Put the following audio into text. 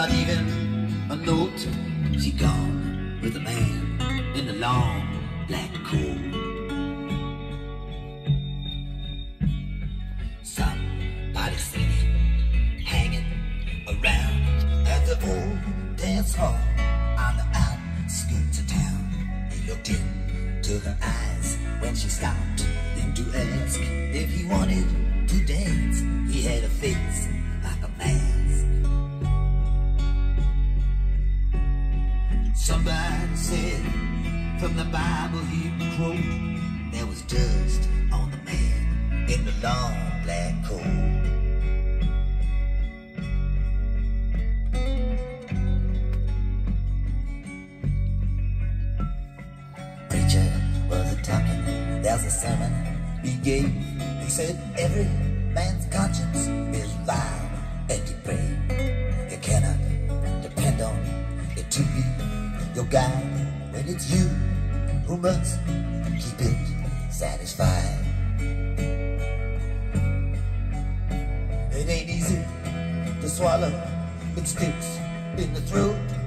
not even a note. She gone with a man in the long black coat. Somebody seen him hanging around at the old dance hall on the outskirts of town. He looked into her eyes when she stopped him to ask if he wanted to dance. He had a face like a mask. Somebody said from the Bible he'd quote, there was dust on the man in the long black coat. Preacher was a-talking, there's a sermon he gave. He said every man's conscience is vile and depraved. You cannot depend on it to be your guide when it's you who must keep it satisfied. It ain't easy to swallow, it sticks in the throat.